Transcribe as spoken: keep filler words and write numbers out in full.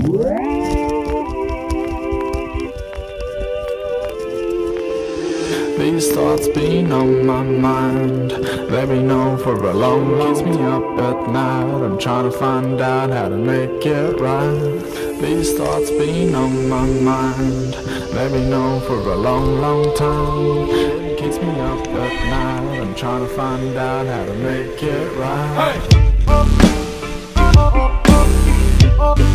These thoughts been on my mind, they've been on for a long, long keeps me up at night. I'm trying to find out how to make it right. These thoughts been on my mind, they've been on for a long, long time. It keeps me up at night. I'm trying to find out how to make it right. Hey!